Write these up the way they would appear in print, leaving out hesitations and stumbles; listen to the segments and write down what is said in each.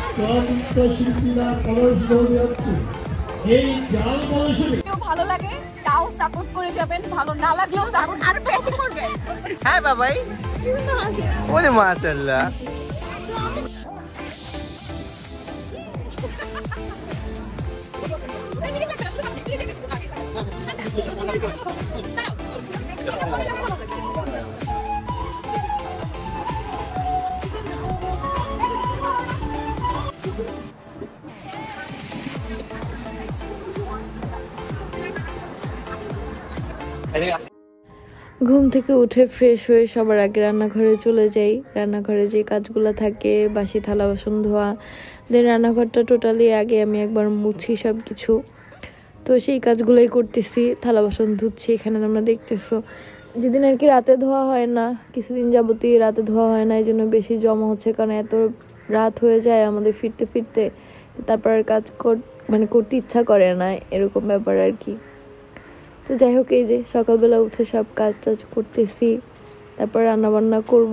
শিল্পীরা কলস দৌড়ে যাচ্ছে এই জাল মৌসুমে। ভালো লাগে তাও সাপোর্ট করে যাবেন, ভালো না লাগলেও সাপোর্ট আরো বেশি করবেন। হ্যাঁ বাবাই, ওরে মাশাআল্লাহ। ঘুম থেকে উঠে ফ্রেশ হয়ে সবার আগে রান্নাঘরে চলে যাই। রান্নাঘরে যে কাজগুলো থাকে, বাসি থালা বাসন ধোয়া, দেন রান্নাঘরটা টোটালি আগে আমি একবার মুছি সব কিছু। তো সেই কাজগুলোই করতেছি, থালা বাসন ধুচ্ছি। এখানে তোমরা দেখতেছো যেদিন আর কি রাতে ধোয়া হয় না, কিছুদিন যাবতীয় রাতে ধোয়া হয় না, এই জন্য বেশি জমা হচ্ছে, কারণ এত রাত হয়ে যায় আমাদের ফিরতে ফিরতে, তারপর আর কাজ করতে ইচ্ছা করে না, এরকম ব্যাপার আর কি। তো যাই হোক, এই যে সকালবেলা উঠে সব কাজ টাজ করতেছি, তারপর রান্না বান্না করব।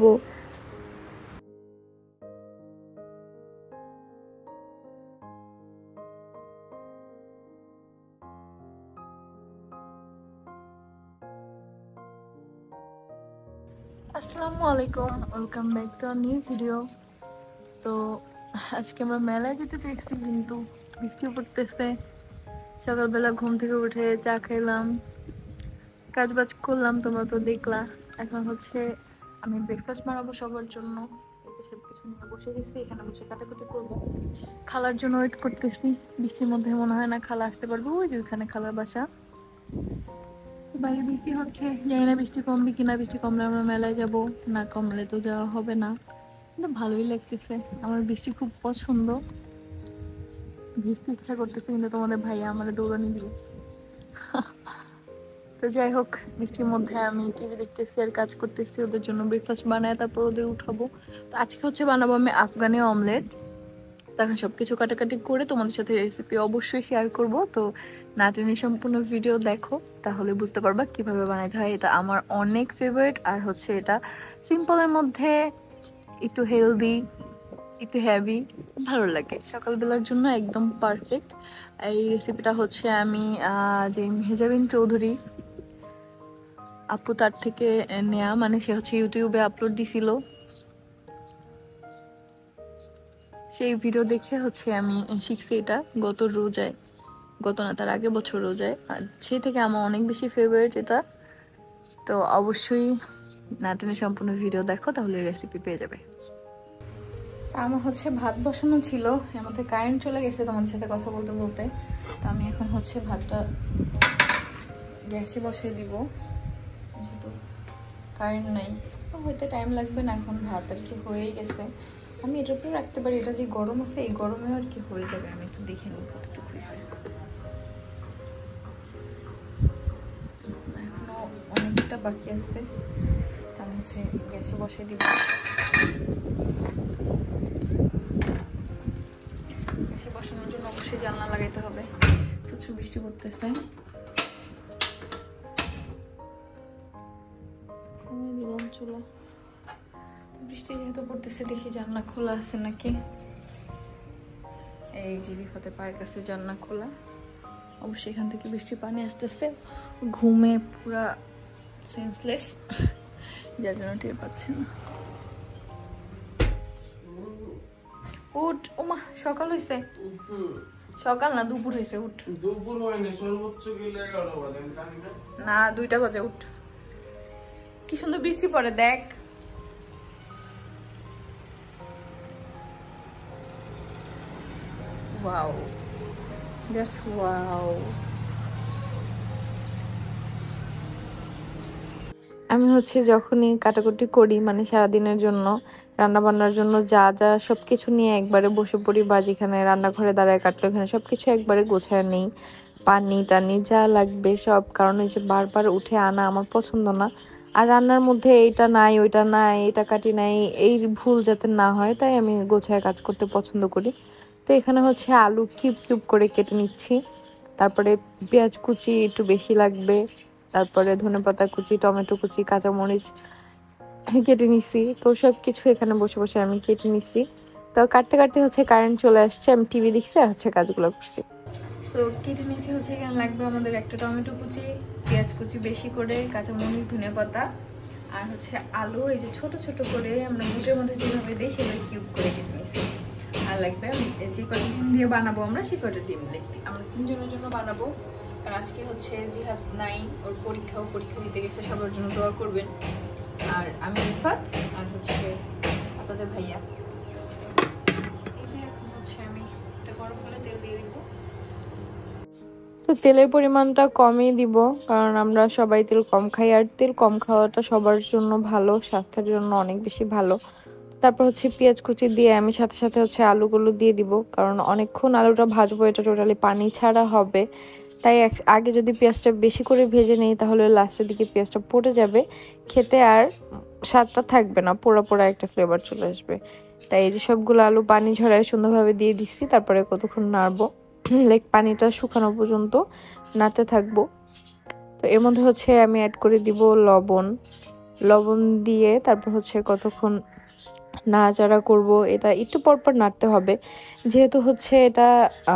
আসসালামু আলাইকুম, welcome back to a new video. তো আজকে আমরা মেলায় যেতে চাইছি, কিন্তু বৃষ্টি পড়তেছে। সকালবেলা ঘুম থেকে উঠে চা খেলাম, কাজ বাজ করলাম, তোমরা তো দেখলা। এখন হচ্ছে আমি ব্রেকফাস্ট বানাবো সবার জন্য। এই যে সবকিছু নিয়ে বসে গেছি, এখানে বসে কাটাকুটি করবো। খালার জন্য ওয়েট করতেছি। বৃষ্টির মধ্যে মনে হয় না খালা আসতে পারবো, ওই যে ওইখানে খালার বাসা। তো বাইরে বৃষ্টি হচ্ছে, জানি না বৃষ্টি কমবে কিনা। বৃষ্টি কমলে আমরা মেলায় যাব, না কমলে তো যাওয়া হবে না। কিন্তু ভালোই লাগতেছে, আমার বৃষ্টি খুব পছন্দ। ভিজতে ইচ্ছা করতেছে, কিন্তু তোমাদের ভাইয়া আমার দৌড়ানি দিবে। তো যাই হোক, বৃষ্টির মধ্যে আমি টিভি দেখতেছি আর কাজ করতেছি। ওদের জন্য ব্রেকফাস্ট বানায় তারপর ওদের উঠাবো। তো আজকে হচ্ছে বানাবো আমি আফগানি অমলেট। তখন সবকিছু কাটাকাটি করে তোমাদের সাথে রেসিপি অবশ্যই শেয়ার করব। তো না টেনে সম্পূর্ণ ভিডিও দেখো, তাহলে বুঝতে পারবা কিভাবে বানাইতে হয়। এটা আমার অনেক ফেভারিট, আর হচ্ছে এটা সিম্পলের মধ্যে একটু হেলদি, একটু হেভি, ভালো লাগে। সকালবেলার জন্য একদম পারফেক্ট। এই রেসিপিটা হচ্ছে আমি যে মেহজাবিন চৌধুরী আপু, তার থেকে নেয়া, মানে সে হচ্ছে ইউটিউবে আপলোড দিছিল, সেই ভিডিও দেখে হচ্ছে আমি শিখছি এটা গত না তার আগের বছর রোজায়। আর সেই থেকে আমার অনেক বেশি ফেভারিট এটা। তো অবশ্যই না টেনে সম্পূর্ণ ভিডিও দেখো, তাহলে রেসিপি পেয়ে যাবে। আমার হচ্ছে ভাত বসানো ছিল, এর মধ্যে কারেন্ট চলে গেছে তোমাদের সাথে কথা বলতে বলতে। তো আমি এখন হচ্ছে ভাতটা গ্যাসে বসিয়ে দিব, যেহেতু কারেন্ট নাই। হইতে টাইম লাগবে না, এখন ভাত আর কি হয়েই গেছে। আমি এটার উপরে রাখতে পারি, এটা যে গরম আছে, এই গরমে আর কি হয়ে যাবে। আমি একটু দেখে নিই কতটুকু হয়েছে। এখনো অনেকটা বাকি আছে, তা আমি হচ্ছে গ্যাসে বসিয়ে দিব। গ্যাসে বসানোর জন্য অবশ্যই জানলা লাগাইতে হবে, প্রচুর বৃষ্টি পড়তেছে। দিলাম চুলা, বৃষ্টি যেহেতু পড়তেছে, দেখি জানলা খোলা আছে নাকি। এই যে রিফাতে পায়ের কাছে জানলা খোলা, অবশ্যই এখান থেকে বৃষ্টির পানি আসতেছে। ঘুমে পুরা সেন্সলেস, যার জন্য টের পাচ্ছে না। উঠ, ওমা সকাল হয়েছে। সকাল না দুপুর হয়েছে, উঠ। দুপুর হয়নি, সর্বোচ্চ গেলে 11টা বাজে, আমি জানি না। না 2টা বাজে, উঠ। কি সুন্দর বৃষ্টি পড়ে দেখ। Wow, just wow. আমি হচ্ছে যখনই কাটাকুটি করি, মানে সারাদিনের জন্য রান্না বান্নার জন্য যা যা সবকিছু নিয়ে একবারে বসে পড়ি, বা যেখানে রান্নাঘরে দাঁড়ায় কাটলো এখানে সবকিছু একবারে গোছায় নেই, পানি টানি যা লাগবে সব। কারণ এই যে বারবার উঠে আনা আমার পছন্দ না। আর রান্নার মধ্যে এইটা নাই, ওইটা নাই, এটা কাটি নাই, এই ভুল যাতে না হয়, তাই আমি গোছায় কাজ করতে পছন্দ করি। তো এখানে হচ্ছে আলু কিউব কিউব করে কেটে নিচ্ছি, তারপরে পেঁয়াজ কুচি একটু বেশি লাগবে, তারপরে ধনেপাতা কুচি, টমেটো কুচি, কাঁচামরিচ কেটে নিছি। তো সব কিছু এখানে বসে বসে আমি কেটে নিছি। তো কাটতে কাটতে হচ্ছে কারেন্ট চলে আসছে, আমি টিভি দেখছি আর হচ্ছে কাজগুলো করছি। তো কেটে নিচে হচ্ছে এখানে লাগবে আমাদের একটা টমেটো কুচি, পেঁয়াজ কুচি বেশি করে, কাঁচামরিচ, ধনিয়া পাতা আর হচ্ছে আলু এই যে ছোট ছোট করে আমরা বুটের মধ্যে যেভাবে দিই সেভাবে কিউব করে কেটে নিছি। আর লাগবে যে কটা ডিম দিয়ে বানাবো আমরা সেই কটা ডিম লিখতে, আমরা 3 জনের জন্য বানাবো। কারণ আজকে হচ্ছে জিহাদ নাই, ওর পরীক্ষা দিতে গেছে, সবার জন্য দোয়া করবেন। আর আমি রিফাত আর হচ্ছে আপনাদের ভাইয়া। এই যে এখন হচ্ছে আমি এটা গরম করে তেল দিয়ে দিব। তো তেলের পরিমাণটা কমই দিব, কারণ আমরা সবাই তেল কম খাই, আর তেল কম খাওয়াটা সবার জন্য ভালো, স্বাস্থ্যের জন্য অনেক বেশি ভালো। তারপর হচ্ছে পেঁয়াজ কুচি দিয়ে আমি সাথে সাথে হচ্ছে আলুগুলো দিয়ে দিব, কারণ অনেকক্ষণ আলুটা ভাজবো, এটা টোটালি পানি ছাড়া হবে। তাই আগে যদি পেঁয়াজটা বেশি করে ভেজে নেই তাহলে লাস্টের দিকে পেঁয়াজটা পড়ে যাবে, খেতে আর স্বাদটা থাকবে না, পোড়া পোড়া একটা ফ্লেভার চলে আসবে। তাই এই যে সবগুলো আলু পানি ঝরায় সুন্দরভাবে দিয়ে দিচ্ছি। তারপরে কতক্ষণ নাড়বো, লাইক পানিটা শুকানো পর্যন্ত নাড়তে থাকবো। তো এর মধ্যে হচ্ছে আমি অ্যাড করে দিব লবণ দিয়ে তারপর হচ্ছে কতক্ষণ নাড়াচাড়া করব। এটা একটু পরপর নাড়তে হবে, যেহেতু হচ্ছে এটা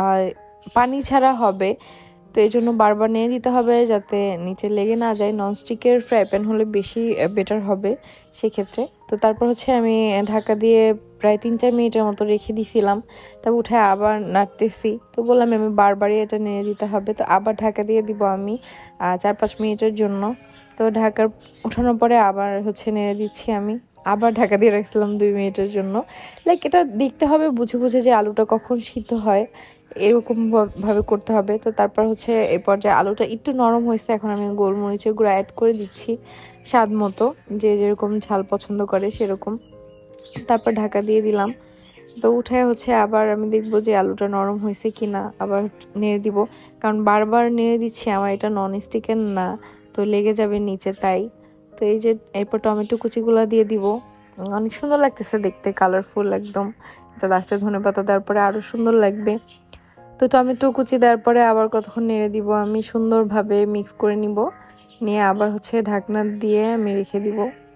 পানি ছাড়া হবে, তো এই জন্য বারবার নেড়ে দিতে হবে যাতে নিচে লেগে না যায়। ননস্টিকের ফ্রাই প্যান হলে বেশি বেটার হবে সেক্ষেত্রে। তো তারপর হচ্ছে আমি ঢাকা দিয়ে প্রায় 3-4 মিনিটের মতো রেখে দিয়েছিলাম, তারপর উঠে আবার নাড়তেছি। তো বললাম আমি বারবারই এটা নেড়ে দিতে হবে, তো আবার ঢাকা দিয়ে দিব আমি 4-5 মিনিটের জন্য। তো ঢাকার উঠানোর পরে আবার হচ্ছে নেড়ে দিচ্ছি আমি, আবার ঢাকা দিয়ে রাখছিলাম 2 মিনিটের জন্য। লাইক এটা দেখতে হবে বুঝে বুঝে যে আলুটা কখন সিদ্ধ হয়, এরকম ভাবে করতে হবে। তো তারপর হচ্ছে এই পর্যায়ে আলুটা একটু নরম হয়েছে, এখন আমি গোলমরিচের গুঁড়া অ্যাড করে দিচ্ছি স্বাদ মতো, যে যেরকম ঝাল পছন্দ করে সেরকম। তারপর ঢাকা দিয়ে দিলাম। তো উঠায় হচ্ছে আবার আমি দেখবো যে আলুটা নরম হয়েছে কিনা, আবার নেড়ে দিব, কারণ বারবার নেড়ে দিচ্ছি, আমার এটা নন স্টিকের না, তো লেগে যাবে নিচে তাই। তো এই যে এরপর টমেটো কুচিগুলো দিয়ে দিব, অনেক সুন্দর লাগতেছে দেখতে, কালারফুল একদম। তো লাস্টে ধনেপাতা দেওয়ার পরে আরও সুন্দর লাগবে। তো টমেটো কুচি দেওয়ার পরে আবার কতক্ষণ নেড়ে দিব, আমি সুন্দরভাবে মিক্স করে নিব, নিয়ে আবার হচ্ছে ঢাকনা দিয়ে আমি রেখে দিব।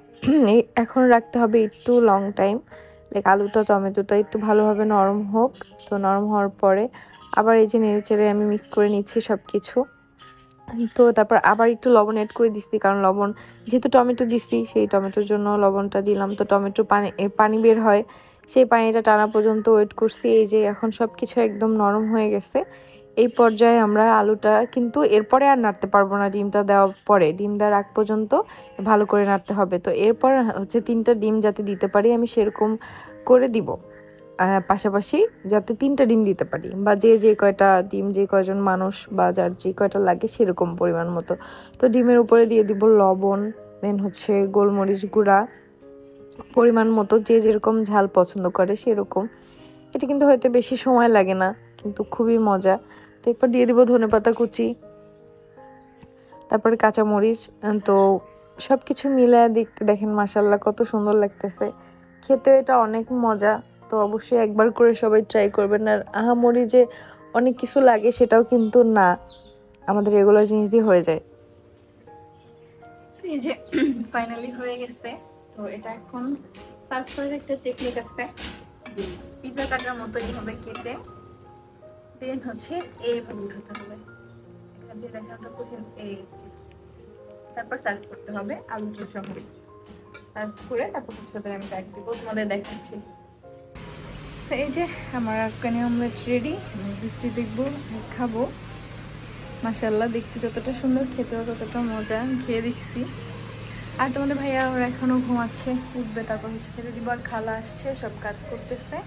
এখন রাখতে হবে একটু লং টাইম, লাইক আলুটা টমেটোটা একটু ভালোভাবে নরম হোক। তো নরম হওয়ার পরে আবার এই যে নেড়ে চেড়ে আমি মিক্স করে নিচ্ছি সব কিছু। তো তারপর আবার একটু লবণ অ্যাড করে দিচ্ছি, কারণ লবণ যেহেতু টমেটো দিচ্ছি সেই টমেটোর জন্য লবণটা দিলাম। তো টমেটো পানি বের হয়, সেই পানিটা টানা পর্যন্ত ওয়েট করছি। এই যে এখন সব কিছু একদম নরম হয়ে গেছে। এই পর্যায়ে আমরা আলুটা কিন্তু এরপরে আর নাড়তে পারবো না, ডিমটা দেওয়ার পরে, ডিম দেওয়ার আগ পর্যন্ত ভালো করে নাড়তে হবে। তো এরপর হচ্ছে 3টা ডিম যাতে দিতে পারি আমি সেরকম করে দিব, পাশাপাশি যাতে 3টা ডিম দিতে পারি, বা যে কয়টা ডিম, যে কয়জন মানুষ বা যার যে কয়টা লাগে সেরকম পরিমাণ মতো। তো ডিমের উপরে দিয়ে দিব লবণ, দেন হচ্ছে গোলমরিচ গুঁড়া পরিমাণ মতো, যে যেরকম ঝাল পছন্দ করে সেরকম। এটা কিন্তু হয়তো বেশি সময় লাগে না, কিন্তু খুবই মজা। তো এরপর দিয়ে দিব ধনেপাতা কুচি, তারপরে কাঁচামরিচ। তো সব কিছু মিলে দেখতে দেখেন মাশাআল্লাহ কত সুন্দর লাগতেছে, খেতে এটা অনেক মজা। তো অবশ্যই একবার করে সবাই ট্রাই করবেন। আর আহামরি যে অনেক কিছু লাগে সেটাও কিন্তু না, আমাদের রেগুলার জিনিস দিয়ে হয়ে যায়। এই যে ফাইনালি হয়ে গেছে। তো এটা এখন সার্ভ করার একটা টেকনিক আছে, পিৎজা কাটার মতো এইভাবে কেটে দেন হচ্ছে এইভাবে উঠাতে হবে, এখান দিয়ে দেখাটা কঠিন। এই তারপর সার্ভ করতে হবে আলুটার সঙ্গে, সার্ভ করে তারপর হচ্ছে আমি ব্যাগ দিব, তোমাদের দেখাচ্ছি। এই যে আমার আফগানি অমলেট রেডি, বৃষ্টি দেখবো খাবো। মাশাআল্লাহ দেখতে যতটা সুন্দর খেতেও ততটা মজা, খেয়ে দেখছি। আর তোমাদের ভাইয়া ওরা এখনো ঘুমাচ্ছে, উঠবে তারপর হচ্ছে খেতে দিব। আর খালা আসছে, সব কাজ করতেছে,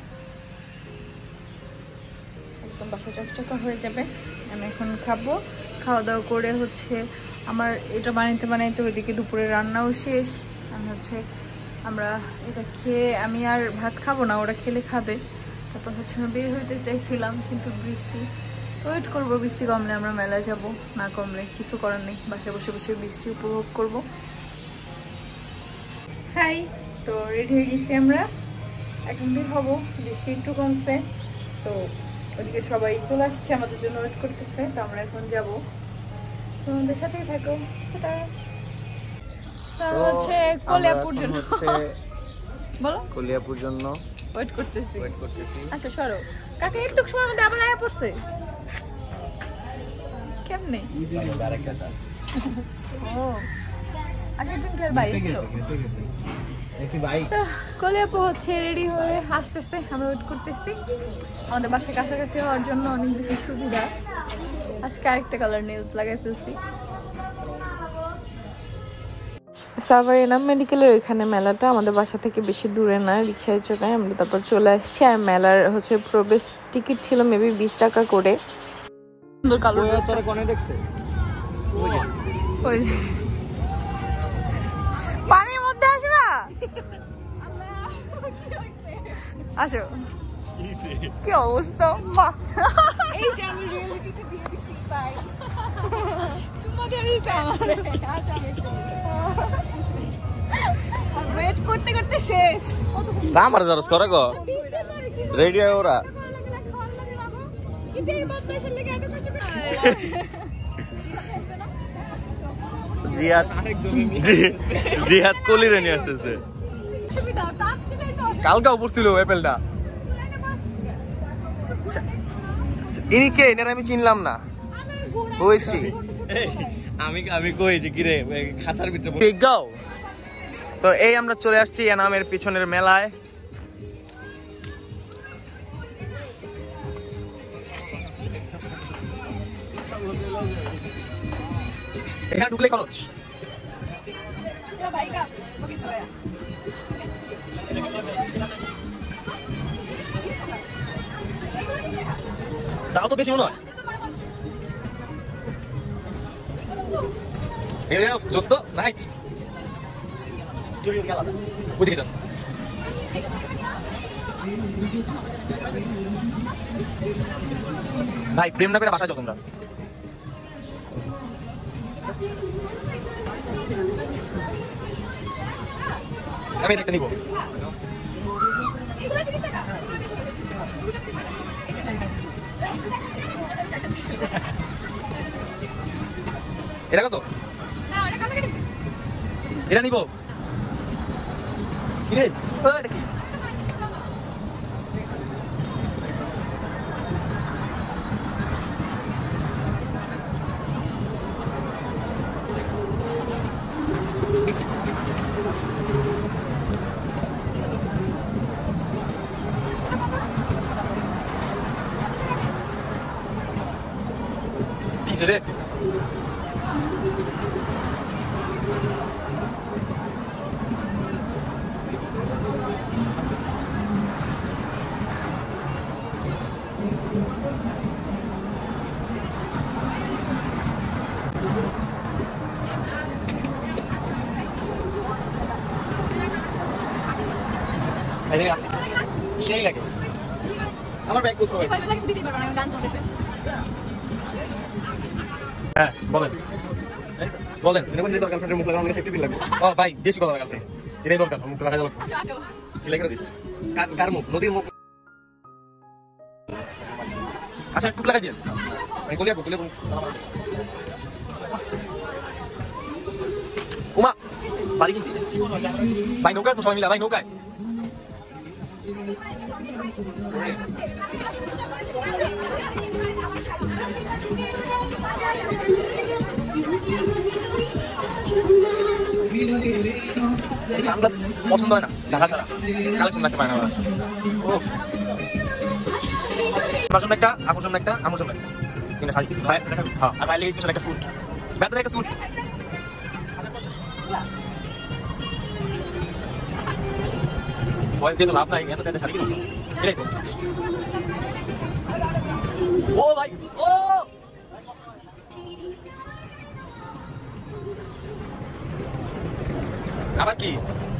একদম বাসা চকচকা হয়ে যাবে। আমি এখন খাবো, খাওয়া দাওয়া করে হচ্ছে আমার এটা বানাইতে ওইদিকে দুপুরে রান্নাও শেষ। আমি হচ্ছে আমরা এটা খেয়ে আমি আর ভাত খাবো না, ওরা খেলে খাবে। তারপর হচ্ছে আমি বের হইতে চাইছিলাম, কিন্তু বৃষ্টি, ওয়েট করবো, বৃষ্টি কমলে আমরা মেলায় যাব, না কমলে কিছু করার নেই, বাসায় বসে বসে বৃষ্টি উপভোগ করব। হাই, তো রেডি হয়ে গেছি আমরা, এখন বের হবো, বৃষ্টি একটু কমছে। তো ওদিকে সবাই চলে আসছে, আমাদের জন্য ওয়েট করতেছে। তো আমরা এখন যাবো, তোমাদের সাথেই থাকো। হচ্ছে কলিয়াপুর জন্য, বলো কলিয়াপুর জন্য ওয়েট করতেছি। ওয়েট করতেছি। আচ্ছা সরো কাকা, একটু সময়ের মধ্যে আবার আয়া পড়ছে কেমনে? ও আগের দিন কেউ বাইক ছিল। তো কলি আপু হচ্ছে রেডি হয়ে আসতেছে, আমরা ওয়েট করতেছি। আমাদের বাসার কাছাকাছি হওয়ার জন্য অনেক বেশি সুবিধা। আজকে আরেকটা কালার নেলস লাগাই ফেলছি। সাভারিনা মেডিকেলের ওইখানে মেলাটা আমাদের বাসা থেকে বেশি দূরে না, রিক্সায় চলে আমরা তারপর চলে আসছি। আর মেলার হচ্ছে প্রবেশ টিকিট ছিল মেবি 20 টাকা করে। সুন্দর কালো পানির মধ্যে আসবা, আসো। কি অবস্থা মা, এই যে আমি রিয়েলিটিতে দিয়ে দিছি ভাই। চুম্মা দিয়ে দিতে আমারে। আচ্ছা আমি ওয়েট করতে করতে শেষ। আমার জরস করে গো রেডি হয় ওরা। কিন্তু এই বদমাইশের লেগে এত কিছু করে। জিহাদ কলিরে নিয়ে আসতেছে। সুবিধা টাটকে দেই তো। কালকা উপরছিল অ্যাপেলটা। ইনি কে? এনার আমি চিনলাম না। বুঝছি আমি কই যে কি রে খাঁচার ভিতরে ঠিক গাও। তো এই আমরা চলে আসছি এনামের পিছনের মেলায়। এখানে ঢুকলে খরচ। ভাইকা বকিতে হয়। তাও তো বেশি মনে হয়। জোস্ত নাইট ওইদিকে যান ভাই, প্রেম না করে বাসায় যাও তোমরা। আমি একটা নিব। এটা কত? এটা নিব। কি রে? এটা কি? কিসে রে? সেই লাগে আমার ব্যাগ কোথায়? হ্যাঁ বলেন বলেন। গার্লফ্রেন্ডের মুখ লাগানো লাগে সেফটি পিন লাগবে। ও ভাই বেশি কথা গার্লফ্রেন্ড এটাই দরকার। মুখ লাগা যাবে কি লাগে দিস? কার মুখ? নদীর মুখ। আচ্ছা টুক লাগাই দিন। আমি কলিয়া কলিয়া উমা বাড়ি গেছি ভাই। নৌকায় তো সবাই মিলা ভাই, নৌকায়। সানগ্লাস পছন্দ হয় না ঢাকা ছাড়া, কালেকশন রাখতে পারে না ওরা। আমার জন্য একটা, আমার জন্য একটা, আমার জন্য একটা কিন্তু শাড়ি ভাই। হ্যাঁ আর ভাই লেগে স্পেশাল একটা স্যুট, বেতনের একটা স্যুট। ভয়েস দিয়ে তো লাভ নাই, এত শাড়ি কিনো এটাই তো। ও ভাই ও আবার কি?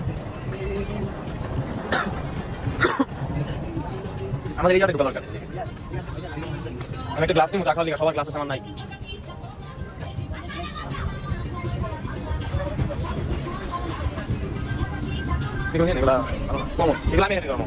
আমাদের এই জায়গাটা ঢোকা দরকার। আমি একটা গ্লাস নিবো চা খাওয়ার লিগা, সবার গ্লাস আছে আমার নাই। এগুলা কমন, এগুলা আমি এনে করবো।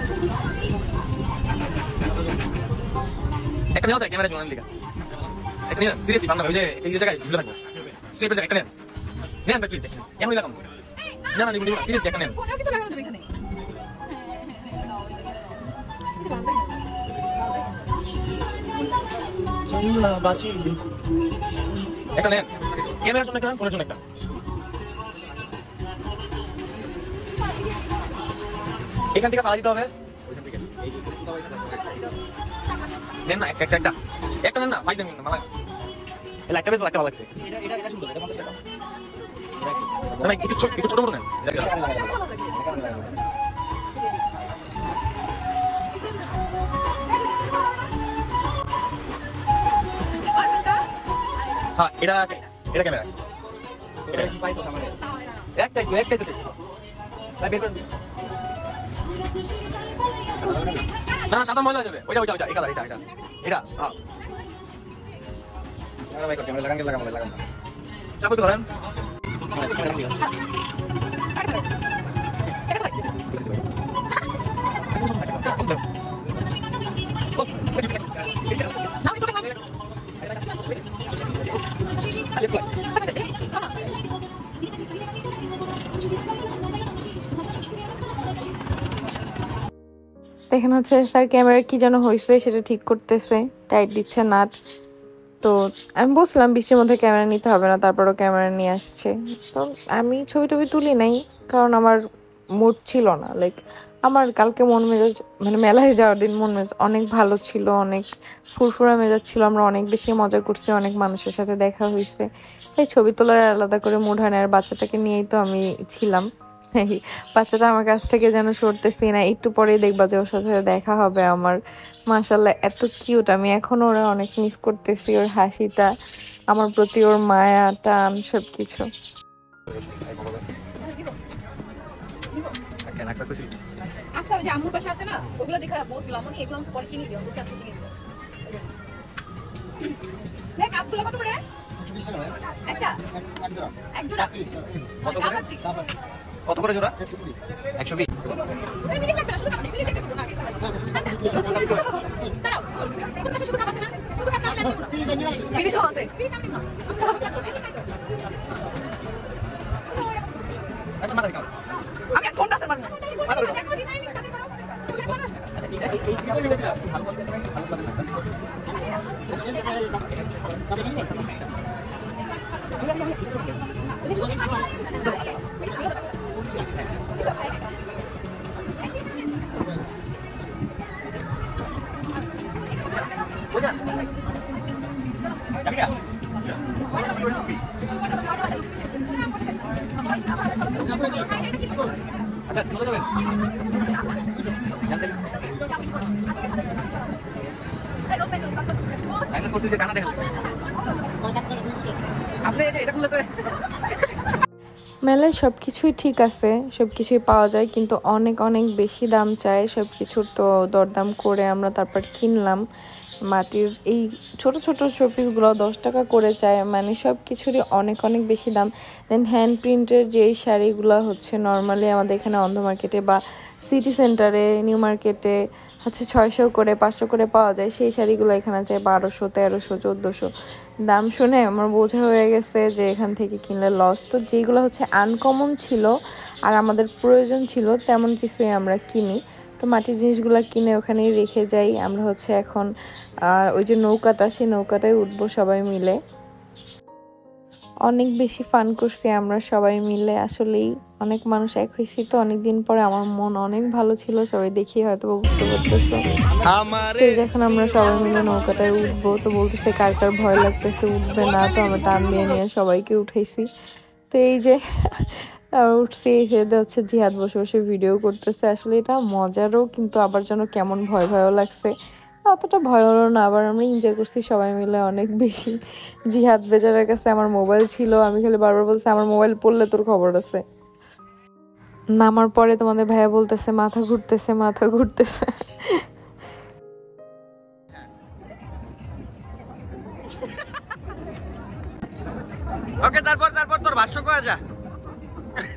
একটা নেওয়া যায় ক্যামেরা জন্য লিগা। একটা নেন সিরিয়াসলি বাংলা ওই যে এই জায়গায় ঝুলে থাকবো স্টেপের জায়গায় একটা নেন নেন প্লিজ এখনই লাগাম না না নিব সিরিয়াসলি একটা নেন ফোনও কিন্তু লাগানো যাবে এখানে চলা বাসি একটা নেন ক্যামেরার জন্য একটা ফোনের জন্য একটা এখান থেকে পালা দিতে হবে নেন না একটা একটা একটা নেন না ফাইভ দেন না একটা বেশ একটা ভালো লাগছে এটা সুন্দর এটা 50 টাকা না একটু ছোট মতো নেন হ্যাঁ এটা ক্যামেরা একটাই তো না সাদা ময়লা যাবে ওইটা এটা হ্যাঁ লাগান চাপে ধরেন এখানে হচ্ছে স্যার ক্যামেরা কি যেন হয়েছে সেটা ঠিক করতেছে, টাইট দিচ্ছে নাট। তো আমি বলছিলাম বৃষ্টির মধ্যে ক্যামেরা নিতে হবে না, তারপরও ক্যামেরা নিয়ে আসছে। তো আমি ছবি টবি তুলি নাই, কারণ আমার মুড ছিল না। লাইক আমার কালকে মন মেজাজ মানে মেলায় যাওয়ার দিন মন মেজাজ অনেক ভালো ছিল, অনেক ফুরফুরা মেজাজ ছিল, আমরা অনেক বেশি মজা করছি, অনেক মানুষের সাথে দেখা হয়েছে। এই ছবি তোলার আলাদা করে মুড হয় না। আর বাচ্চাটাকে নিয়েই তো আমি ছিলাম, বাচ্চাটা আমার কাছ থেকে যেন সরতেছি না। একটু পরেই দেখবা যে ওর সাথে দেখা হবে আমার। মাশাআল্লাহ এত কিউট, আমি এখনো ওরা অনেক মিস করতেছি, ওর হাসিটা, আমার প্রতি ওর মায়া টান সবকিছু। আচ্ছা ওই যে আম্মুর পাশে আছে না, ওগুলো দেখা বসলাম আমি, এগুলো আমি পরে কিনে দিও, বুঝতে পারছি কিনে দিও। দেখ আব্দুল্লাহ কত করে? একটা এক জোড়া কত করে জোড়া? 120। আমি ফোনটা আছে মারবো। আচ্ছা চলে যাবেন। মেলায় সবকিছুই ঠিক আছে, সবকিছুই পাওয়া যায়, কিন্তু অনেক অনেক বেশি দাম চায় সবকিছুর। তো দরদাম করে আমরা তারপর কিনলাম। মাটির এই ছোট ছোট শোপিসগুলো 10 টাকা করে চায়, মানে সব কিছুরই অনেক অনেক বেশি দাম। দেন হ্যান্ড প্রিন্টের যেই শাড়িগুলো হচ্ছে নর্মালি আমাদের এখানে অন্ধ মার্কেটে বা সিটি সেন্টারে, নিউ মার্কেটে হচ্ছে 600 করে 500 করে পাওয়া যায়, সেই শাড়িগুলো এখানে চাই 1200, 1300, 1400। দাম শুনে আমার বোঝা হয়ে গেছে যে এখান থেকে কিনলে লস। তো যেগুলো হচ্ছে আনকমন ছিল আর আমাদের প্রয়োজন ছিল তেমন কিছুই আমরা কিনি। তো মাটির জিনিসগুলো কিনে ওখানেই রেখে যাই। আমরা হচ্ছে এখন ওই যে নৌকাটা, সেই নৌকাটায় উঠবো সবাই মিলে। অনেক বেশি ফান করছি আমরা সবাই মিলে, আসলেই অনেক মানুষ এক হয়েছি তো অনেকদিন পরে। আমার মন অনেক ভালো ছিল, সবাই দেখি হয়তো বুঝতে পারতেছে। এখন আমরা সবাই মিলে নৌকাটায় উঠবো। তো বলতেছে কার কার ভয় লাগতেছে, উঠবে না। তো আমরা টান দিয়ে নিয়ে সবাইকে উঠাইছি। তো এই যে উঠছি, এসে হচ্ছে জিহাদ বসে বসে ভিডিও করতেছে। আসলে এটা মজারও, কিন্তু আবার যেন কেমন ভয় ভয়ও লাগছে। অতটা ভয় হলো না, আবার আমরা এনজয় করছি সবাই মিলে অনেক বেশি। জিহাদ বেচারার কাছে আমার মোবাইল ছিল, আমি খালি বারবার বলছি আমার মোবাইল পড়লে তোর খবর আছে। নামার পরে তোমাদের ভাইয়া বলতেছে মাথা ঘুরতেছে, মাথা ঘুরতেছে। ওকে তারপর তোর ভাষ্য করা যা।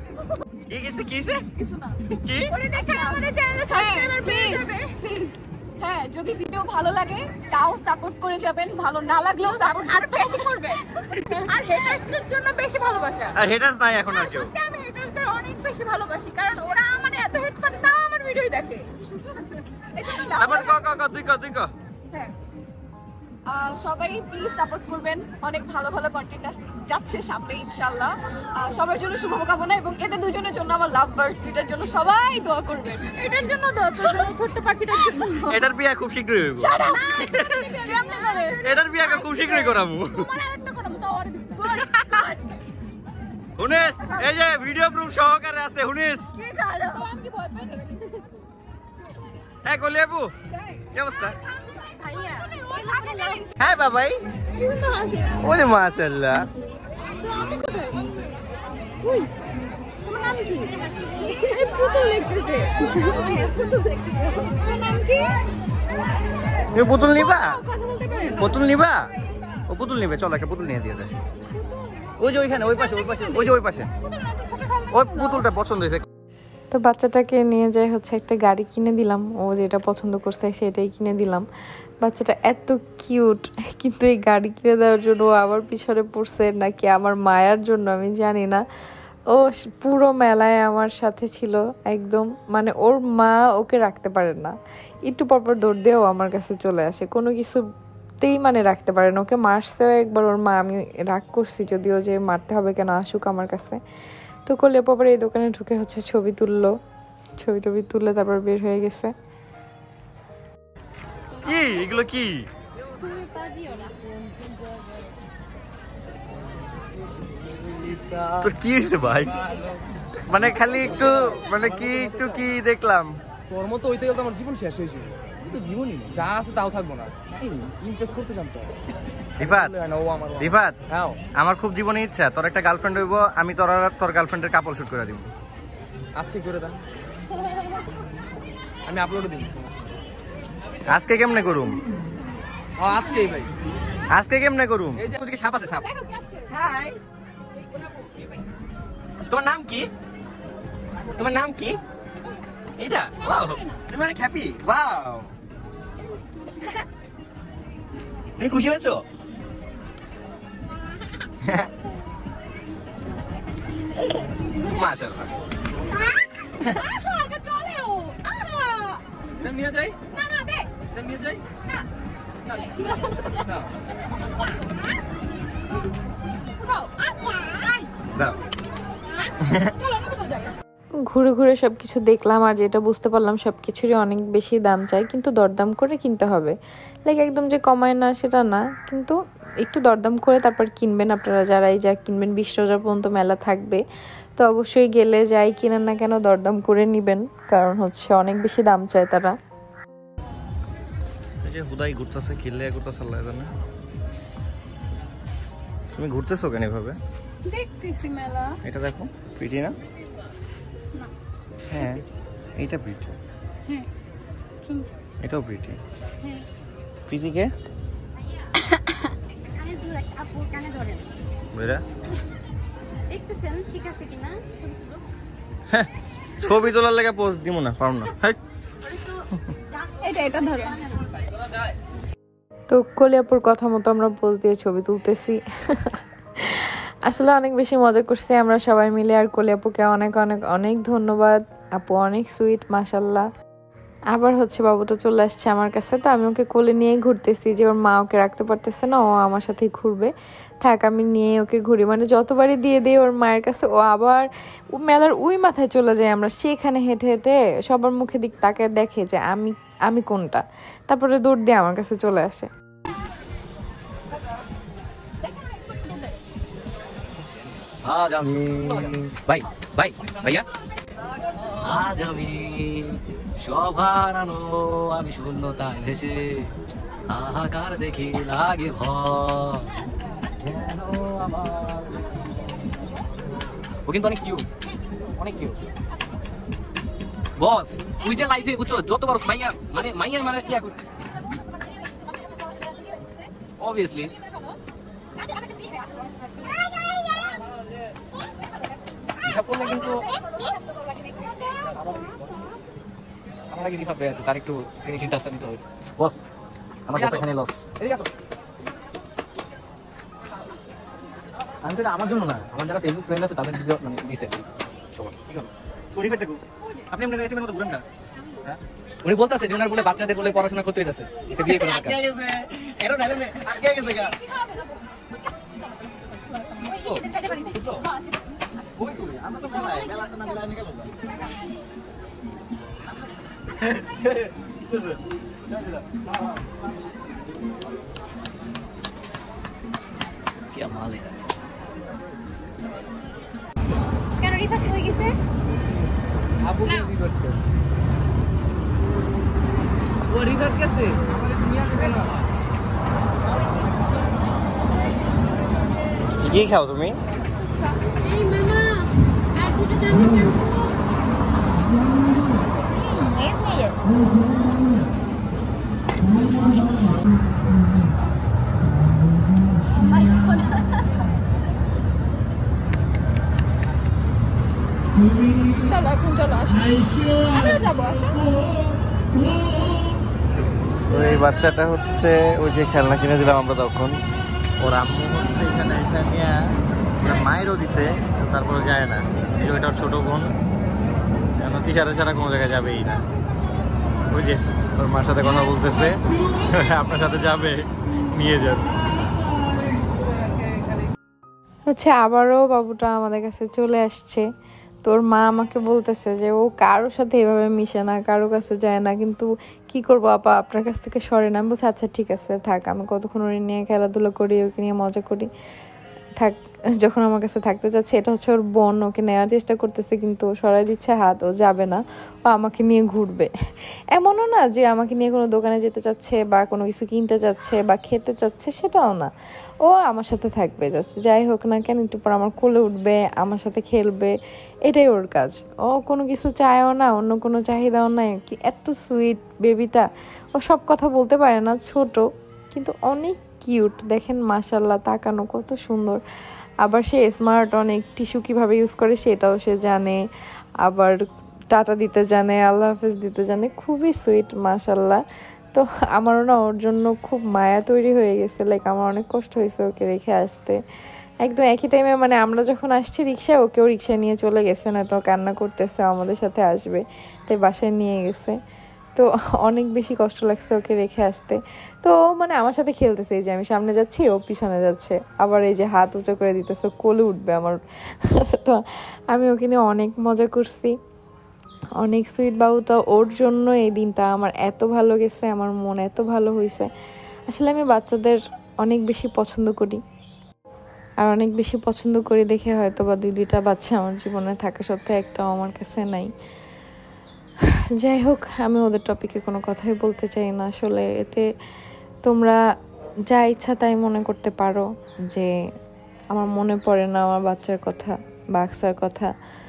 কি গেছে কি হইছে? কিছু না। কি? ওরে দেখেন আমাদের চ্যানেলে সাবস্ক্রাইবার বেড়ে যাবে প্লিজ। হ্যাঁ যদি ভিডিও ভালো লাগে তাও সাপোর্ট করে যাবেন, ভালো না লাগলেও সাপোর্ট আর বেশি করবেন। আর হেটার্সদের জন্য বেশি ভালোবাসা। আর হেটার্স নাই এখন আর কেউ। সত্যি আমি হেটার্সদের অনেক বেশি ভালোবাসি, কারণ ওরা আমার এত হেট করে তাও আমার ভিডিও দেখে। তারপর তুই ক হ্যাঁ সবাই প্লিজ সাপোর্ট করবেন, অনেক ভালো ভালো কন্টেন্ট যাচ্ছে সামনে ইনশাআল্লাহ। সবার জন্য শুভকামনা এবং এদের দুজনের জন্য আমার লাভ বার্ড এটার জন্য সবাই দোয়া করবেন। এটার জন্য দোয়া করবেন, এই ছোট্ট পাখিটার জন্য। এটার বিয়ে খুব শীঘ্রই হইব। কেমনে করে এটার বিয়ে খুব শীঘ্রই করামু। তোমার আরেকটা করাবো, তাও আরে হুনেস এই যে ভিডিও প্রুফ সহকারে আছে হুনেস। কি কারো আমি কি ভয় পাই না? হ্যাঁ কলি আপু কি অবস্থা? ভাইয়া হ্যাঁ বাবাই ওরে মাশাআল্লাহ। ওই তোমার নাম কি? এই পুতুল দেখতেছে। পুতুল দেখতেছে। তোমার নাম কি? তুমি পুতুল নিবা? কথা বলতে পারে? পুতুল নিবা? ও পুতুল নিবে, চল একটা পুতুল নিয়ে দিয়ে দে। ওই যে ওইখানে ওই পাশে ওই যে ওই পাশে ওই পুতুলটা পছন্দ হয়েছে। তো বাচ্চাটাকে নিয়ে যাই হচ্ছে একটা গাড়ি কিনে দিলাম, ও যেটা পছন্দ করছে সেটাই কিনে দিলাম। বাচ্চাটা এত কিউট, কিন্তু এই গাড়ি কিনে দেওয়ার জন্য ও আবার পিছনে পড়ছে নাকি আমার মায়ার জন্য আমি জানি না। ও পুরো মেলায় আমার সাথে ছিল একদম, মানে ওর মা ওকে রাখতে পারে না, একটু পরপর দৌড় দিয়েও আমার কাছে চলে আসে, কোনো কিছুতেই মানে রাখতে পারে না। ওকে মারছেও একবার ওর মা, আমি রাগ করছি যদিও যে মারতে হবে কেন, আসুক আমার কাছে। তো করলে পরে এই দোকানে ঢুকে হচ্ছে ছবি টবি তুললে তারপর বের হয়ে গেছে। কি এগুলো কি? তোর কি হয়েছে ভাই? মানে খালি একটু মানে কি একটু কি দেখলাম তোর মতো হইতে গেলে তো আমার জীবন শেষ হয়ে যাবে। তো জীবনই নেই, যা আছে তাও থাকবো না, ইমপ্রেস করতে জানতে হবে। রিফাত হ্যাঁ আমার খুব জীবনে ইচ্ছা তোর একটা গার্লফ্রেন্ড হইব, আমি তোর গার্লফ্রেন্ডের কাপল শুট করে দিব। আজকে করে দেন, আমি আপলোড দিব। আজকে কেমনে করুম? আজকেই ভাই, আজকে কেমনে করুম? ওদিকে সাপ আছে, সাপ। হাই, তোমার নাম কি? তোমার নাম কি? এটা ওয়াও, তুমি অনেক হ্যাপি। ওয়াও, তুমি খুশি হয়েছো? মাশাআল্লাহ। নিয়ে যাই না না দে নিয়ে যাই দাও। ঘুরে ঘুরে সবকিছু দেখলাম, আর যেটা বুঝতে পারলাম সবকিছুরই অনেক বেশি দাম চাই, কিন্তু দরদাম করে কিনতে হবে। লাইক একদম যে কমায় না সেটা না, কিন্তু একটু দরদাম করে তারপর কিনবেন। আপনারা যারাই যা কিনবেন 20 রোজা পর্যন্ত মেলা থাকবে, তো অবশ্যই গেলে যাই কিনেন না কেন দরদাম করে নেবেন, কারণ হচ্ছে অনেক বেশি দাম চায় তারা। এই যে হুদাই ঘুরতেছে, কিল্লে ঘুরতেছে, আল্লাহ জানে। তুমি ঘুরতেছো কেন এভাবে? দেখতেছি মেলা। এটা দেখো, প্রিটি না? হ্যাঁ এইটা প্রিটি। হ্যাঁ চলো। এটাও প্রিটি। হ্যাঁ প্রিটি কে? কানে ধরে আপুর কানে ধরেন বেরা দেখতেছেন ঠিক আছে কিনা ছবি তুলো। হ্যাঁ ছবি তোলার লাগা পোজ দিব না, পারব না। হাট। এটা ধরো। তো কলিয়াপুর কথা মতো আমরা পোজ দিয়ে ছবি তুলতেছি। আসলে অনেক বেশি মজা করছি আমরা সবাই মিলে, আর কলিয়াপুকে অনেক অনেক অনেক ধন্যবাদ। আপু অনেক সুইট, মাশাল্লাহ। আবার হচ্ছে বাবুটা চলে আসছে আমার কাছে, তো আমি ওকে কোলে নিয়ে ঘুরতেছি, যে ওর মা ওকে রাখতে পারতেছে না, ও আমার সাথেই ঘুরবে, থাক আমি নিয়ে ওকে ঘুরি। মানে যতবারই দিয়ে দিই ওর মায়ের কাছে, ও আবার মেলার ওই মাথায় চলে যায়। আমরা সেখানে হেঁটে হেঁটে সবার মুখে দিক তাকে দেখে যে আমি কোনটা, তারপরে দৌড় দিয়ে আমার কাছে চলে আসে। আজ আমি ভাইয়া আজ আমি সব হারানো, আমি শূন্যতায় ভেসে হাহাকার দেখি লাগে ভয় যেন আমার। ও কিন্তু অনেক কিউট, অনেক কিউট। বস তুই যে লাইফে বুঝছো যত বড় মাইয়া মানে কি এখন অবভিয়াসলি কিন্তু আমার আগে রিফাত আছে, তার একটু ফিনিশিং টাচ নিতে হবে। বস আমার বস এখানে লস। আমি তো আমার জন্য না, আমার যারা ফেসবুক ফ্রেন্ড আছে তাদের মানে দিছে। আপনি এমনি এতিমের মতো ঘুরেন না। উনি বলতেছে যে ওনার বলে বাচ্চাদের বলে পড়াশোনা করতে হইতাছে, এটা বিয়ে করে টাকা। এরো নাইলে আগে গেছে গা। ওই কই আমরা তো মেলায় মেলাটা না মেলায় নিয়ে গেল। কি মাল এটা। কেন রিফাত কই গেছে? আপু কি করতে? ও রিফাত গেছে, আমাকে নিয়ে আসবে না। কি খাও তুমি? এই মামা আর দুটো চামচ দেন তো। চলো এখন চলো আসো, আমিও যাবো আসো। তো এই বাচ্চাটা হচ্ছে ওই যে খেলনা কিনে দিলাম আমরা তখন, ওর আম্মু হচ্ছে এখানে এসে নিয়ে মায়েরও দিছে, তারপরে যায় না। এই যে ওইটার ছোট বোন, কেন তিসারে ছাড়া কোনো জায়গায় যাবেই না। ওই যে ওর মার সাথে কথা বলতেছে, আপনার সাথে যাবে, নিয়ে যান। হচ্ছে আবারও বাবুটা আমাদের কাছে চলে আসছে। তোর মা আমাকে বলতেছে যে ও কারোর সাথে এভাবে মিশে না, কারো কাছে যায় না, কিন্তু কি করবো আপা আপনার কাছ থেকে সরে না। আমি বলছি আচ্ছা ঠিক আছে থাক, আমি কতক্ষণ ওর নিয়ে খেলাধুলা করি, ওকে নিয়ে মজা করি, থাক। যখন আমার কাছে থাকতে চাচ্ছে, এটা হচ্ছে ওর বোন, ওকে নেওয়ার চেষ্টা করতেছে কিন্তু ও সরাই দিচ্ছে হাত, ও যাবে না, ও আমাকে নিয়ে ঘুরবে। এমনও না যে আমাকে নিয়ে কোনো দোকানে যেতে চাচ্ছে বা কোনো কিছু কিনতে চাচ্ছে বা খেতে চাচ্ছে, সেটাও না। ও আমার সাথে থাকবে, জাস্ট যাই হোক না কেন একটু পর আমার কোলে উঠবে, আমার সাথে খেলবে, এটাই ওর কাজ। ও কোনো কিছু চায়ও না, অন্য কোনো চাহিদাও নাই। কি এত সুইট বেবিটা, ও সব কথা বলতে পারে না, ছোট কিন্তু অনেক কিউট। দেখেন মাশাল্লাহ, তাকানো কত সুন্দর। আবার সে স্মার্ট, অনেক টিস্যু কীভাবে ইউজ করে সেটাও সে জানে, আবার টাটা দিতে জানে, আল্লাহ হাফেজ দিতে জানে, খুবই সুইট মাশাল্লাহ। তো আমারও না ওর জন্য খুব মায়া তৈরি হয়ে গেছে, লাইক আমার অনেক কষ্ট হয়েছে ওকে রেখে আসতে। একদম একই টাইমে মানে আমরা যখন আসছি রিক্সায়, ওকেও রিক্সায় নিয়ে চলে গেছে, না তো কান্না করতেছে আমাদের সাথে আসবে, তাই বাসায় নিয়ে গেছে। তো অনেক বেশি কষ্ট লাগছে ওকে রেখে আসতে। তো মানে আমার সাথে খেলতেছে, এই যে আমি সামনে যাচ্ছি ও পিছনে যাচ্ছে, আবার এই যে হাত উঁচু করে দিতেছে, কোলে উঠবে আমার। তো আমি ওকে নিয়ে অনেক মজা করছি, অনেক সুইট বাবুটা। ওর জন্য এই দিনটা আমার এত ভালো গেছে, আমার মন এত ভালো হয়েছে। আসলে আমি বাচ্চাদের অনেক বেশি পছন্দ করি, আর অনেক বেশি পছন্দ করি দেখে হয়তো বা দুইটা বাচ্চা আমার জীবনে থাকা সত্ত্বেও একটাও আমার কাছে নাই। যাই হোক, আমি ওদের টপিকে কোনো কথাই বলতে চাই না। আসলে এতে তোমরা যা ইচ্ছা তাই মনে করতে পারো যে আমার মনে পড়ে না আমার বাচ্চার কথা বা আকসার কথা।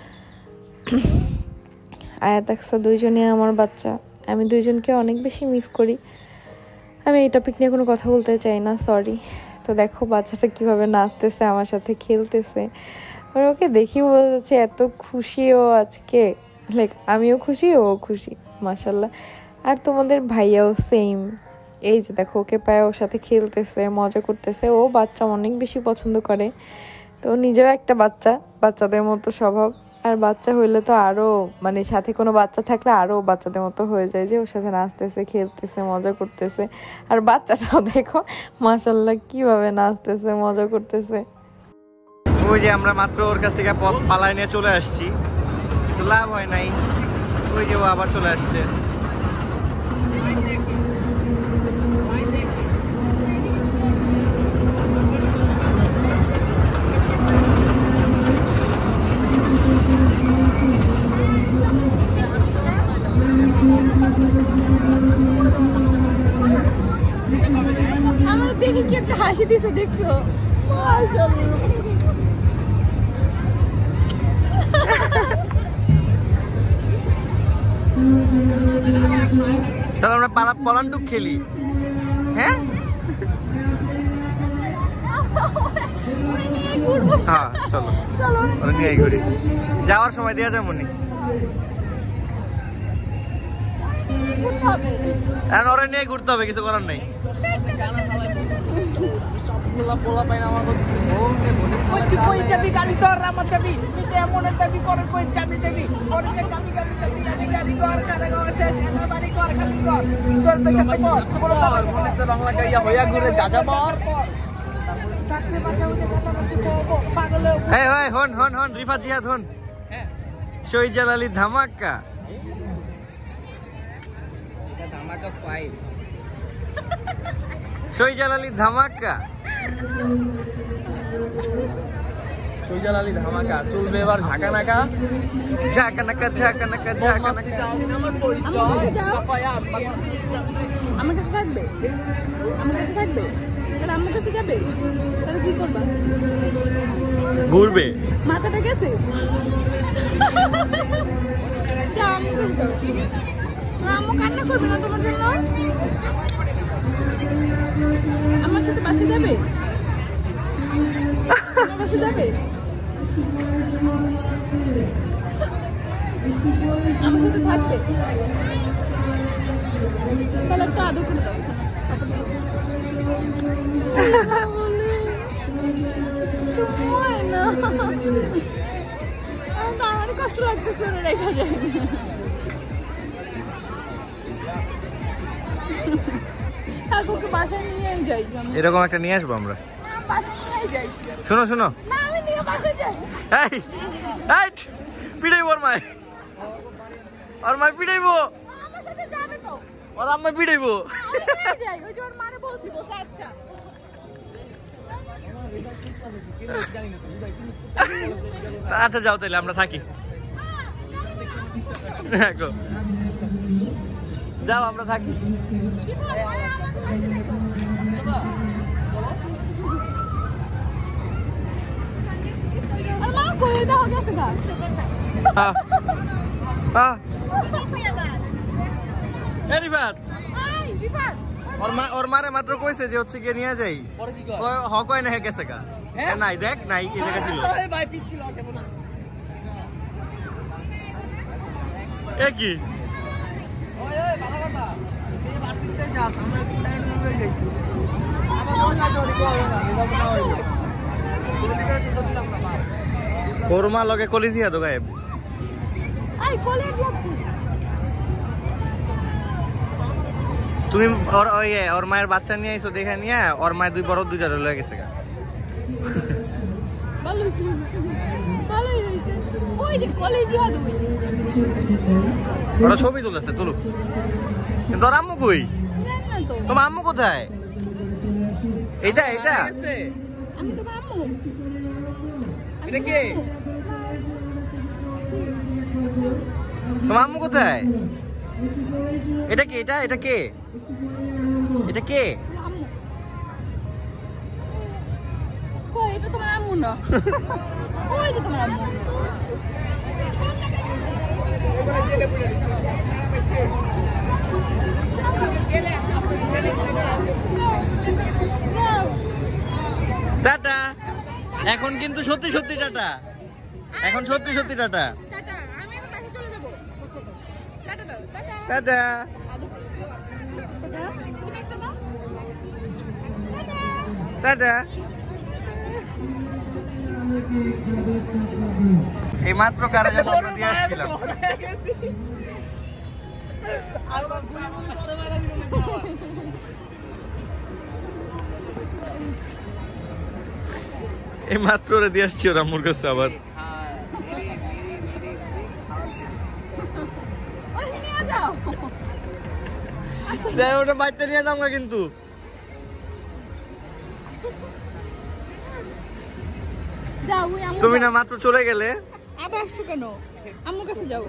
আয়াত আকসা দুইজনই আমার বাচ্চা, আমি দুইজনকে অনেক বেশি মিস করি। আমি এই টপিক নিয়ে কোনো কথা বলতে চাই না, সরি। তো দেখো বাচ্চাটা কিভাবে নাচতেছে, আমার সাথে খেলতেছে, ওকে দেখি বোঝা যাচ্ছে এত খুশি ও আজকে, লাইক আমিও খুশি ও খুশি মাশাল্লাহ। আর তোমাদের ভাইয়াও সেম, এই যে দেখো ওকে পায়ে ওর সাথে খেলতেছে, মজা করতেছে। ও বাচ্চা অনেক বেশি পছন্দ করে, তো নিজেও একটা বাচ্চা, বাচ্চাদের মতো স্বভাব। আর বাচ্চা হইলে তো আরো মানে সাথে কোনো বাচ্চা থাকলে আরো বাচ্চাদের মতো হয়ে যায়, যে ওর সাথে নাচতেছে, খেলতেছে, মজা করতেছে। আর বাচ্চাটাও দেখো মাশাল্লাহ কিভাবে নাচতেছে, মজা করতেছে। ওই যে আমরা মাত্র ওর কাছ থেকে পথ পালায় নিয়ে চলে আসছি, কিন্তু লাভ হয় নাই। ওই যে ও আবার চলে আসছে। আমার দেখে কি একটা হাসি দিছে, দেখছো? মাশাআল্লাহ। চলো আমরা পলান্টুক খেলি, হ্যাঁ হ্যাঁ চলো ওরা নিয়ে ঘুরি, যাওয়ার সময় দেওয়া যায় মনে। ঘুরতে হবে। এখন ওরে নিয়ে ঘুরতে হবে, কিছু করার নেই। পোলা পাই না আমার কথা কই যাবি গাড়ি তোর আমার যাবি তুই এমন যাবি পরে কই যাবি পরে যে গাড়ি গাড়ি কর কারে কর শেষ এত বাড়ি কর খালি কর তোর তো সাথে কর মনে তো বাংলা গাইয়া হইয়া ঘুরে যা বর চাকরি বাঁচাও যে কথা পাগল এই ভাই হন রিফাত জিহাদ হন। শহীদ আলী ধামাকা ধামাকা 5 শহীদ আলী ধামাকা সৈজাল আলী ধামাকা চলবে এবার ঝাঁকা নাকা ঝাঁকানাকা আমার পরিচয় সাফায়াত আমার কাছে থাকবে তাহলে আমার কাছে যাবে তাহলে কি করবা ঘুরবে মাথাটা গেছে যা আমি করবো আম্মু কান্না করবে না তোমার জন্য আমার সাথে বাসে যাবে আমার বাসে যাবে আমার সাথে থাকবে তাহলে একটা আদর করে দাও আমার কষ্ট লাগতেছে ওরা রেখা যায় ঠাকুরকে বাসায় নিয়ে যাই এরকম একটা নিয়ে আসবো আমরা। বাসায় নিয়ে যাই শোনো না আমি নিয়ে বাসায় যাই পিটাইবো ওর মায় পিটাইবো আমার সাথে যাবে তো ওর আম্মা পিটাইবো। নিয়ে যাই ওই যে ওর মারে বলছি আচ্ছা আচ্ছা যাও তাহলে আমরা থাকি। যাও আমরা থাকি। ওর মারে মাত্র কইছে যে হচ্ছে গিয়ে নিয়ে যাই কয় না গেছে গা নাই দেখ নাই এই জায়গা ছিল কি ওর মা লগে কলেজিয়া তো গায়েব তুমি ওর মায়ের বাচ্চা নিয়ে আইছো দেখে নিয়ে ওর মায়ের দুই বড় দুইটা লয়ে গেছে গা ওরা ছবি তুলেছে তুলুক কিন্তু ওর আম্মু কই তোমার আম্মু কোথায় এইটা তোমার আম্মু কোথায় এটা কে এটা কে এটা তোমার আম্মু না ওই যে তোমার আম্মু টাটা এখন কিন্তু সত্যি টাটা এখন সত্যি টাটা টাটা টাটা এই মাত্র কারা যেন আমরা দিয়ে আসছিলাম এই মাত্র ওরা দিয়ে আসছি ওরা আমার কাছে আবার যাই ওটা বাইতে নিয়ে যাবো কিন্তু তুমি না মাত্র চলে গেলে আবার আসছো কেন আম্মুর কাছে যাও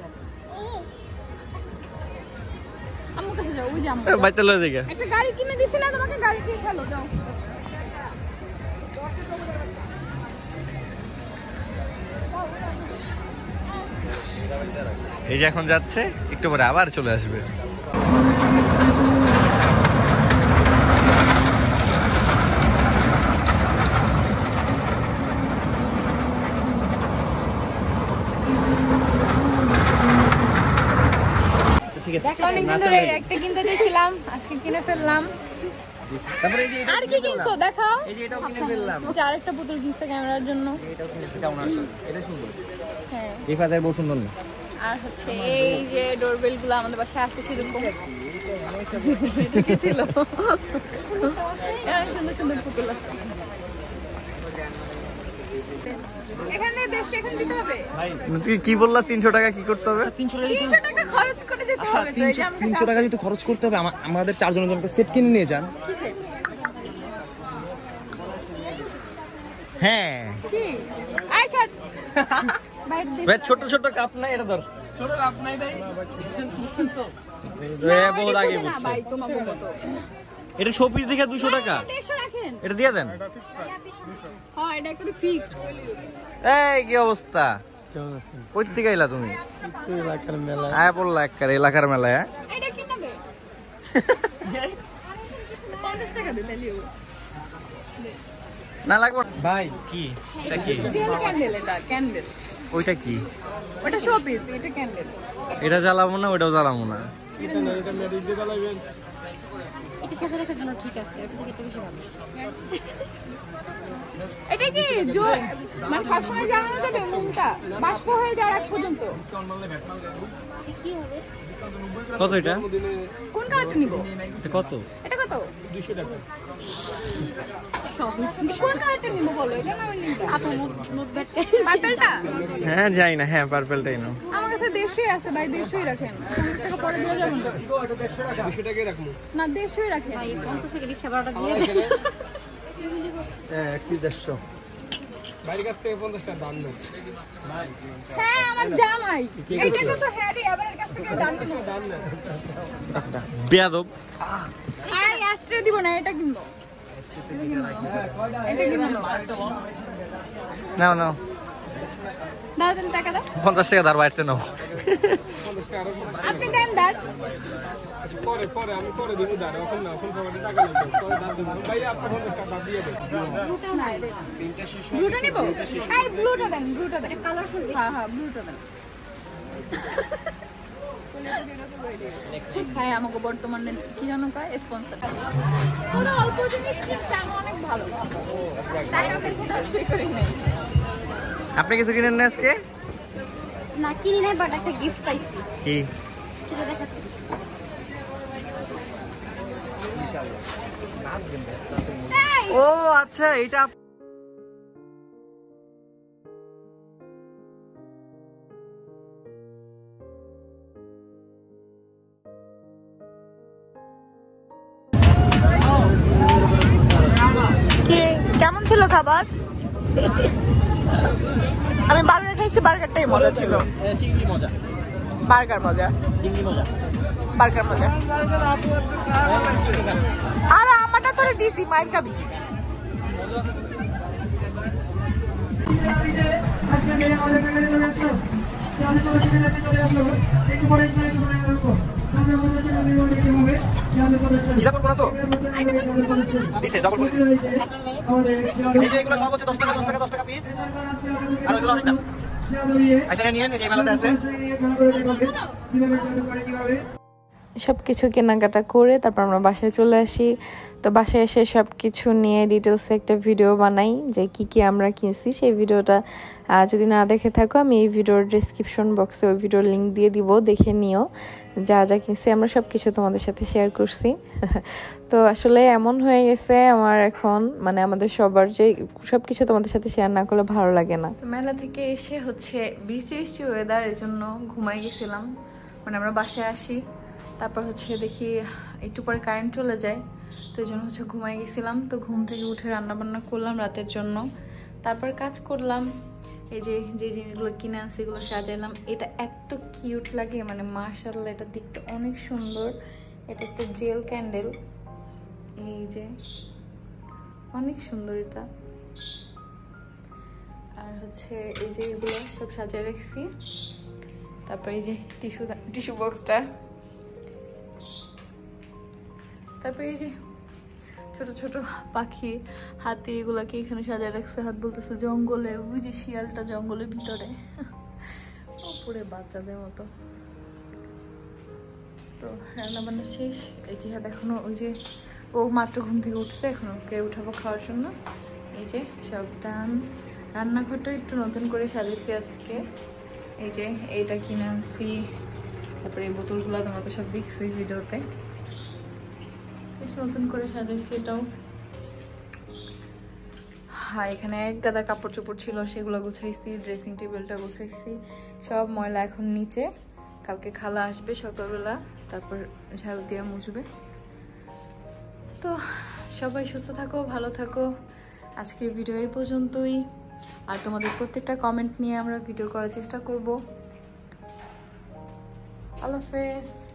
ওই যে আম্মু বাইতে লয়ে দেখে একটা গাড়ি কিনে দিছি না তোমাকে গাড়ি কিনে খেলো যাও এই যে এখন যাচ্ছে একটু পরে আবার চলে আসবে ঠিক ঠিক আছে অনেকদিন ধরে একটা কিনতে চাইছিলাম, আজকে কিনে ফেললাম। তারপরে এই যে আর কি কিনছো দেখাও? এই যে এটাও কিনে ফেললাম। আরেকটা পুতুল কিনছে ক্যামেরার জন্য। এটাও কিনেছি, কেমন আছে? এটা সুন্দর। হ্যাঁ, রিফাতের বউ সুন্দর না? আর হচ্ছে এই যে ডোরবেল গুলো আমাদের বাসায় আছে সেরকম ছিল। সুন্দর সুন্দর পুতুল আছে এখানে। দেশে এখানে দিতে হবে। তুই কি বললা 300 টাকা কি করতে হবে? 300 টাকা খরচ করে যেতে আচ্ছা হবে। 300 টাকা যদি খরচ করতে হবে আমাদের 4 জনের জন্য একটা সেট কিনে নিয়ে যান। কি সেট? হ্যাঁ কি আই শার্ট বাইট দে। ভাই ছোট ছোট কাপ নাই, এটা ধর। ছোট কাপ নাই ভাই, বুঝছেন তো? বহুত আগে না বুঝছে। ভাই তোমাকে মতো। এটা শোপিস দেখে 200 টাকা। 150 রাখেন। এটা দিয়ে দেন। হ্যাঁ, এটা একটু ফিক্সড কইলি। এই কি অবস্থা? কই থেকে আইলা তুমি? এলাকার মেলা। আয়া পড়লা একবারে এলাকার মেলায়। এটা কি নেবে? 50 টাকা দে তাইলেও। না লাগবে ভাই কি? এটা কি? ক্যান্ডেল, এটা ক্যান্ডেল। ওইটা কি? ওটা শোপিস, এটা ক্যান্ডেল। এটা জ্বালাবো না, ওইটাও জ্বালাবো না। এটা সাথে রাখার জন্য ঠিক আছে, এটা থেকে একটু বেশি ভালো। এটা কি মানে সবসময় জ্বালানো যাবে মুখটা বাষ্প হয়ে যাওয়ার আগ পর্যন্ত? কি হবে? কত এটা? কোন কালারটা নিব? এটা কত? এটা কত? 200 টাকা। কোন কালারটা নিব বলো? এটা না ওইটা? আপু মুখ ব্যাটকে পার্পলটা? হ্যাঁ যাই না, হ্যাঁ পার্পলটাই নাও। আমার কাছে 150 আছে ভাই, 150 রাখেন। 50 টাকা পরে দিয়ে যাবেন তো? 200 টাকাই রাখবো। না 150 রাখেন। ভাই 50 টাকা রিকশা ভাড়াটা দিয়ে হ্যাঁ কি 150? বাইরের কাছ থেকে 50 টাকা দাম নেই। হ্যাঁ আমার জামাই। এইটা তো হ্যারি, আবার এর কাছ থেকে জানতে না। বেয়াদব। আই অ্যাস্ট্রে দিব না, এটা কিনবো। এটা কিনবো। নাও নাও, দাও তাহলে টাকা দাও। 50 টাকা ধার বাইরতে নাও। 50 টাকা আপনি দেন দাঁড়। পরে আমি পরে দিব দাঁড়া, এখন না, এখন পকেটে টাকা নেই, পরে দাঁড় দেবো। ভাই আপনি 50 টাকা দিয়ে দেন। ব্লুটা নিব? হ্যাঁ ব্লুটা দেন, ব্লুটা দেন। কালারফুল। হ্যাঁ হ্যাঁ ব্লুটা দেন। হ্যাঁ আমাকে বর্তমানে কি জানো কয় স্পন্সর। ওরা অল্প জিনিস কিনছে, আমি অনেক ভালো। তাই আমি কিছু করি নাই। আপনি কিছু কিনেন না আজকে? না কিনি নাই, বাট একটা গিফট পাইছি, কি? সেটা দেখাচ্ছি। ও আচ্ছা, এটা কেমন ছিল খাবার? আমি বার্গার খাইছি, বার্গারটাই মজা ছিল। চিংড়ি মজা, বার্গার মজা, চিংড়ি মজা। বার্গার মজা। আর আমারটা তোরে দিছি, মায়ের খাবি। এটা করবো না তো? দিছে ডবল করে দিছে। এই যে এগুলো সব হচ্ছে 10 টাকা 10 টাকা 10 টাকা পিস। আর ওইগুলো অনেক দাম। আচ্ছা নিয়ে নিন, এই মেলাতে আছে। সব কিছু কেনাকাটা করে তারপর আমরা বাসায় চলে আসি। তো বাসায় এসে সব কিছু নিয়ে ডিটেলসে একটা ভিডিও বানাই যে কি কি আমরা কিনছি। সেই ভিডিওটা যদি না দেখে থাকো, আমি এই ভিডিওর ডিসক্রিপশন বক্সে ওই ভিডিওর লিঙ্ক দিয়ে দিব, দেখে নিও। যা যা কিনছি আমরা সব কিছু তোমাদের সাথে শেয়ার করছি। তো আসলে এমন হয়ে গেছে আমার এখন, মানে আমাদের সবার যে সব কিছু তোমাদের সাথে শেয়ার না করলে ভালো লাগে না। তো মেলা থেকে এসে হচ্ছে বৃষ্টি বৃষ্টি ওয়েদার, এর জন্য ঘুমাই গেছিলাম। মানে আমরা বাসায় আসি, তারপর হচ্ছে দেখি একটু পরে কারেন্ট চলে যায়, তো এই জন্য হচ্ছে ঘুমাই গেছিলাম। তো ঘুম থেকে উঠে রান্না বান্না করলাম রাতের জন্য, তারপর কাজ করলাম। এই যে যে জিনিসগুলো কিনে আনছি এগুলো সাজাইলাম। এটা এত কিউট লাগে, মানে মাশাআল্লাহ, এটা দেখতে অনেক সুন্দর। এটা একটা জেল ক্যান্ডেল, এই যে অনেক সুন্দর এটা। আর হচ্ছে এই যে এগুলো সব সাজিয়ে রাখছি। তারপর এই যে টিস্যু বক্সটা, তারপরে এই যে ছোট ছোট পাখি, হাতি, এগুলাকে এখানে সাজায় রাখছে। হাত বলতেছে জঙ্গলে, ওই যে শিয়ালটা জঙ্গলের ভিতরে, পুরো বাচ্চাদের মতো। তো রান্না বান্না শেষ। এই জিহাদ এখনো ওই যে ও মাত্র ঘুম থেকে উঠছে, এখন ওকে উঠাবো খাওয়ার জন্য। এই যে সব ডান। রান্নাঘরটা একটু নতুন করে সাজিয়েছি আজকে। এই যে এইটা কিনে আনছি, তারপরে এই বোতলগুলো তোমরা তো সব দেখছি ভিডিওতে। একটু নতুন করে সাজাইছি এটাও। হ্যাঁ, এখানে এক গাদা কাপড় চোপড় ছিল, সেগুলো গুছাইছি। ড্রেসিং টেবিলটা গুছাইছি, সব ময়লা এখন নিচে। কালকে খালা আসবে সকালবেলা, তারপর ঝাড়ু দিয়ে মুছবে। তো সবাই সুস্থ থাকো, ভালো থাকো। আজকের ভিডিও এই পর্যন্তই। আর তোমাদের প্রত্যেকটা কমেন্ট নিয়ে আমরা ভিডিও করার চেষ্টা করব। আল্লাহ হাফেজ।